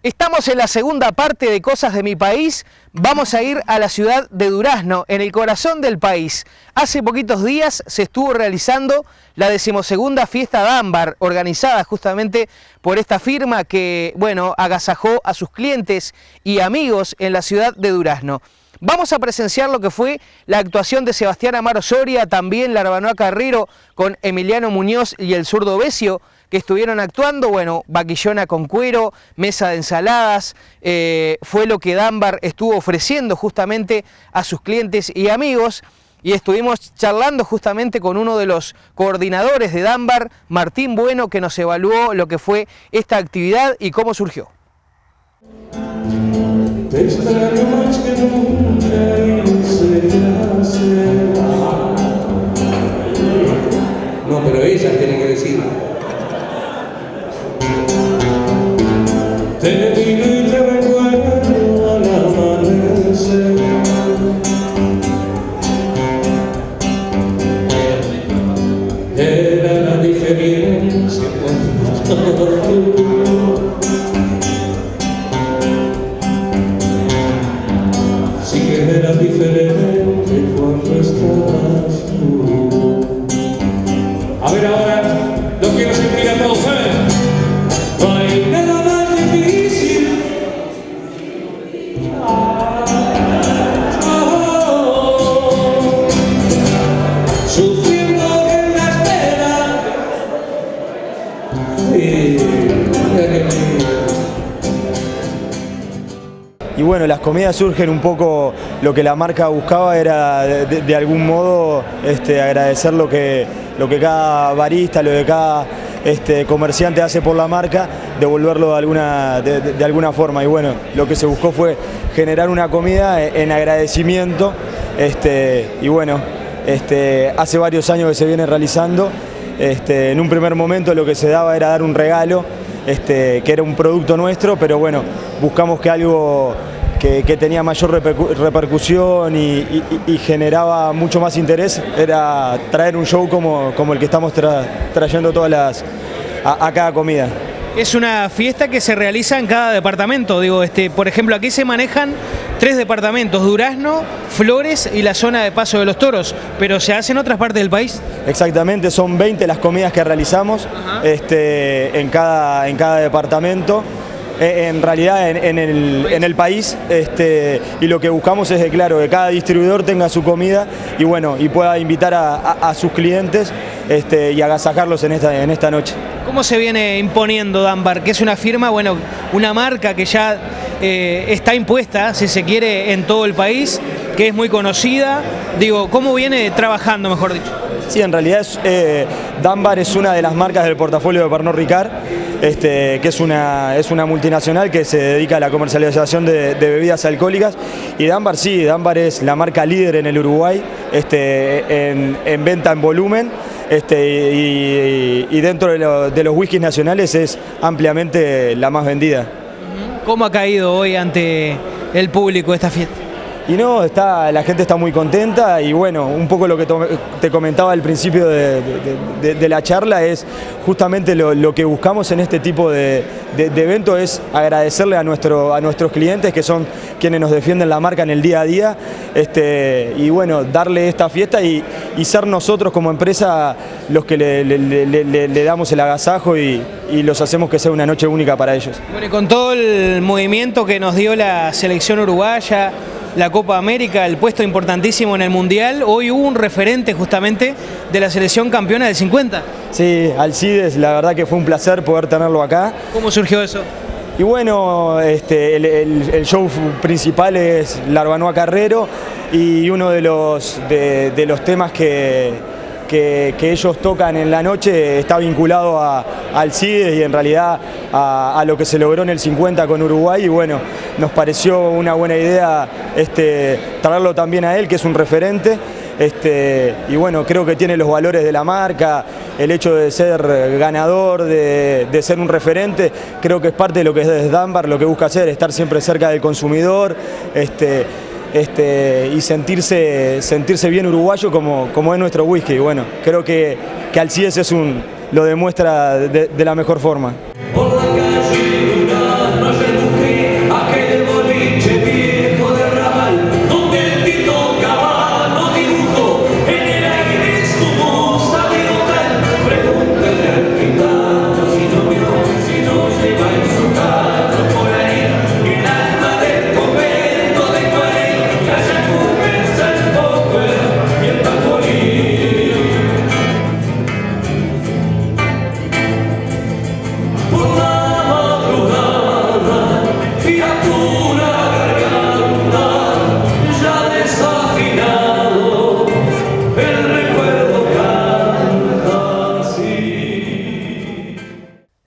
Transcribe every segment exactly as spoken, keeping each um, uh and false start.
Estamos en la segunda parte de Cosas de mi País. Vamos a ir a la ciudad de Durazno, en el corazón del país. Hace poquitos días se estuvo realizando la decimosegunda fiesta Dambar, organizada justamente por esta firma que, bueno, agasajó a sus clientes y amigos en la ciudad de Durazno. Vamos a presenciar lo que fue la actuación de Sebastián Amaro Soria, también Larbanoa Carrero con Emiliano Muñoz y el zurdo Besio, que estuvieron actuando. Bueno, vaquillona con cuero, mesa de ensaladas, eh, fue lo que Dambar estuvo ofreciendo justamente a sus clientes y amigos. Y estuvimos charlando justamente con uno de los coordinadores de Dambar, Martín Bueno, que nos evaluó lo que fue esta actividad y cómo surgió. Te extraño más que nunca y no sé qué hacer. No, pero ella tiene que decir. Te miro y te recuerdo al amanecer. Era la diferencia cuando estabas tú. Era diferente cuando estabas tú. A ver ahora, lo quiero sentir a todos, ¿eh? No hay nada más difícil. Ah, oh, sufriendo en la espera. Sí, y bueno, las comidas surgen un poco, lo que la marca buscaba era de, de, de algún modo este, agradecer lo que, lo que cada barista, lo que cada este, comerciante hace por la marca, devolverlo de alguna, de, de, de alguna forma. Y bueno, lo que se buscó fue generar una comida en agradecimiento este, y bueno, este, hace varios años que se viene realizando. Este, en un primer momento lo que se daba era dar un regalo, este, que era un producto nuestro, pero bueno, buscamos que algo que, que tenía mayor repercu repercusión y, y, y generaba mucho más interés era traer un show como, como el que estamos tra trayendo todas las, a, a cada comida. Es una fiesta que se realiza en cada departamento, digo, este, por ejemplo, aquí se manejan tres departamentos, Durazno, Flores y la zona de Paso de los Toros, pero ¿se hace en otras partes del país? Exactamente, son veinte las comidas que realizamos este, en, cada, en cada departamento. En realidad en, en, el, en el país este, y lo que buscamos es que, claro, que cada distribuidor tenga su comida y bueno, y pueda invitar a, a, a sus clientes este, y agasajarlos en esta, en esta noche. ¿Cómo se viene imponiendo Dambar? Que es una firma, bueno, una marca que ya eh, está impuesta, si se quiere, en todo el país, que es muy conocida. Digo, ¿cómo viene trabajando, mejor dicho? Sí, en realidad es, eh, Dambar es una de las marcas del portafolio de Pernod Ricard, este, que es una, es una multinacional que se dedica a la comercialización de, de bebidas alcohólicas. Y Dambar sí, Dambar es la marca líder en el Uruguay este, en, en venta en volumen. Este, y, y dentro de, lo, de los whiskies nacionales es ampliamente la más vendida. ¿Cómo ha caído hoy ante el público esta fiesta? Y no, está, la gente está muy contenta y bueno, un poco lo que te comentaba al principio de, de, de, de la charla es justamente lo, lo que buscamos en este tipo de, de, de evento es agradecerle a, nuestro, a nuestros clientes que son quienes nos defienden la marca en el día a día este, y bueno, darle esta fiesta y, y ser nosotros como empresa los que le, le, le, le, le damos el agasajo y, y los hacemos que sea una noche única para ellos. Bueno, y con todo el movimiento que nos dio la selección uruguaya, la Copa América, el puesto importantísimo en el Mundial, hoy hubo un referente justamente de la selección campeona del cincuenta. Sí, Alcides, la verdad que fue un placer poder tenerlo acá. ¿Cómo surgió eso? Y bueno, este, el, el, el show principal es Larbanoa Carrero y uno de los, de, de los temas que, que, que ellos tocan en la noche está vinculado a, a Alcides y en realidad a, a lo que se logró en el cincuenta con Uruguay y bueno, nos pareció una buena idea este, traerlo también a él, que es un referente. Este, y bueno, creo que tiene los valores de la marca, el hecho de ser ganador, de, de ser un referente, creo que es parte de lo que es Dambar, lo que busca hacer, estar siempre cerca del consumidor este, este, y sentirse, sentirse bien uruguayo como, como es nuestro whisky. Y bueno, creo que, que Alcides es un, lo demuestra de, de la mejor forma. Por la calle,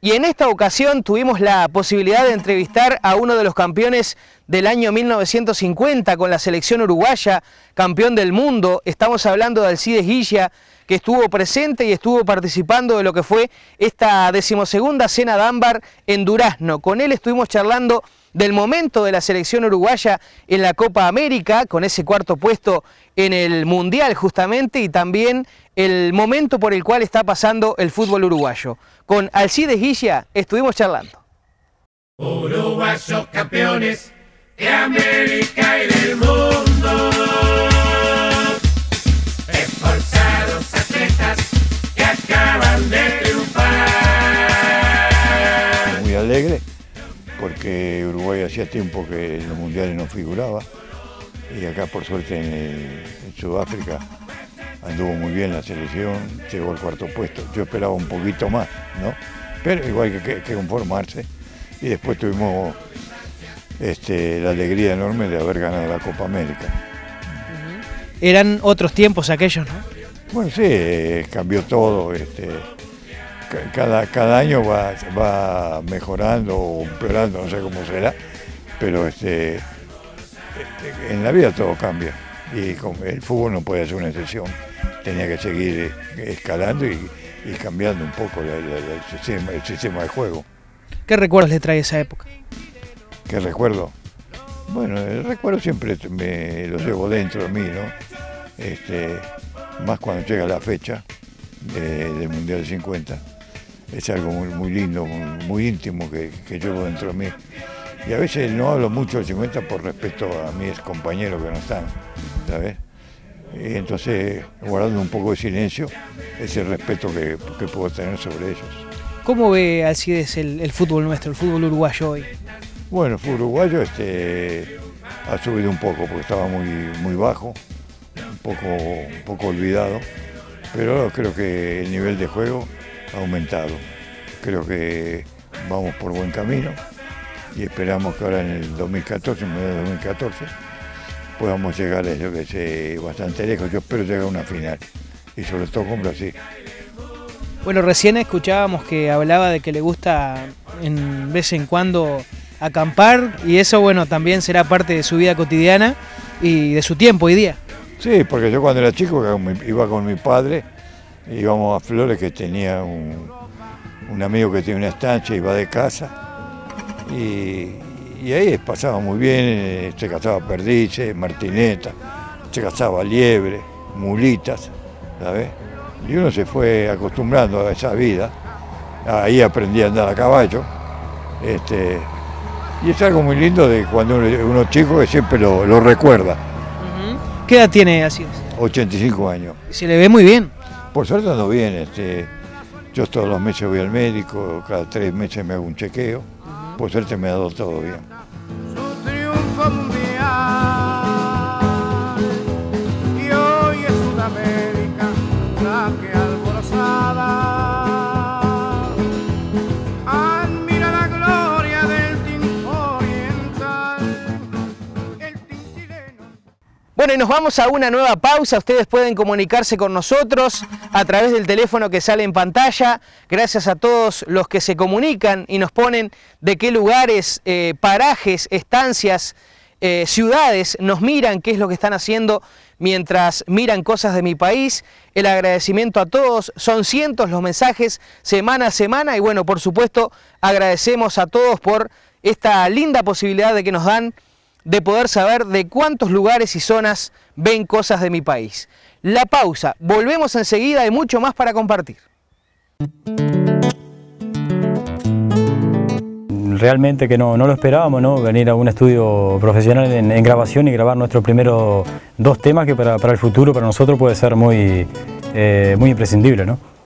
Y en esta ocasión tuvimos la posibilidad de entrevistar a uno de los campeones del año mil novecientos cincuenta con la selección uruguaya, campeón del mundo. Estamos hablando de Alcides Guilla, que estuvo presente y estuvo participando de lo que fue esta decimosegunda cena de ámbar en Durazno. Con él estuvimos charlando del momento de la selección uruguaya en la Copa América, con ese cuarto puesto en el Mundial justamente, y también el momento por el cual está pasando el fútbol uruguayo. Con Alcides Guilla estuvimos charlando. Uruguayos campeones de América y del mundo, esforzados atletas que acaban de triunfar. Muy alegre porque Uruguay hacía tiempo que en los mundiales no figuraba y acá por suerte en, el, en Sudáfrica anduvo muy bien la selección, llegó al cuarto puesto. Yo esperaba un poquito más, ¿no? Pero igual que, que, que conformarse. Y después tuvimos este, la alegría enorme de haber ganado la Copa América. Eran otros tiempos aquellos, ¿no? Bueno, sí, eh, cambió todo. Este, cada, cada año va, va mejorando o empeorando, no sé cómo será, pero este, este, en la vida todo cambia. Y con el fútbol no puede ser una excepción. Tenía que seguir escalando y, y cambiando un poco la, la, la, el, sistema, el sistema de juego. ¿Qué recuerdos le trae esa época? ¿Qué recuerdo? Bueno, el recuerdo siempre me lo llevo dentro de mí, ¿no? Este, más cuando llega la fecha de, del Mundial de cincuenta. Es algo muy, muy lindo, muy, muy íntimo que, que llevo dentro de mí. Y a veces no hablo mucho del cincuenta por respeto a mis compañeros que no están, ¿sabes? Y entonces, guardando un poco de silencio, ese respeto que, que puedo tener sobre ellos. ¿Cómo ve Alcides el, el fútbol nuestro, el fútbol uruguayo hoy? Bueno, el fútbol uruguayo este, ha subido un poco porque estaba muy, muy bajo, un poco, un poco olvidado, pero creo que el nivel de juego ha aumentado. Creo que vamos por buen camino y esperamos que ahora en el dos mil catorce, en el dos mil catorce, podamos llegar a yo que sé, bastante lejos. Yo espero llegar a una final y sobre todo con Brasil. Bueno, recién escuchábamos que hablaba de que le gusta en vez en cuando acampar y eso, bueno, también será parte de su vida cotidiana y de su tiempo hoy día. Sí, porque yo cuando era chico iba con mi padre, íbamos a Flores, que tenía un, un amigo que tenía una estancia, iba de casa y, y ahí pasaba muy bien, se cazaba perdices, martineta, se cazaba liebre, mulitas, ¿sabes? Y uno se fue acostumbrando a esa vida, ahí aprendí a andar a caballo, este, y es algo muy lindo de cuando uno, uno es chico que siempre lo, lo recuerda. Uh-huh. ¿Qué edad tiene Alcides? ochenta y cinco años. Se le ve muy bien. Por suerte ando bien, este, yo todos los meses voy al médico, cada tres meses me hago un chequeo, uh-huh. Por suerte me ha dado todo bien. Su triunfo mundial, y hoy es Sudamérica la que alborozada admira la gloria del tinto oriental, el tintileno. Bueno, y nos vamos a una nueva pausa. Ustedes pueden comunicarse con nosotros a través del teléfono que sale en pantalla. Gracias a todos los que se comunican y nos ponen de qué lugares, eh, parajes, estancias, eh, ciudades nos miran, qué es lo que están haciendo mientras miran cosas de mi país. El agradecimiento a todos, son cientos los mensajes semana a semana y bueno, por supuesto, agradecemos a todos por esta linda posibilidad de que nos dan de poder saber de cuántos lugares y zonas ven cosas de mi país. La pausa, volvemos enseguida, hay mucho más para compartir. Realmente que no, no lo esperábamos, ¿no? Venir a un estudio profesional en, en grabación y grabar nuestros primeros dos temas que para, para el futuro, para nosotros puede ser muy, eh, muy imprescindible, ¿no?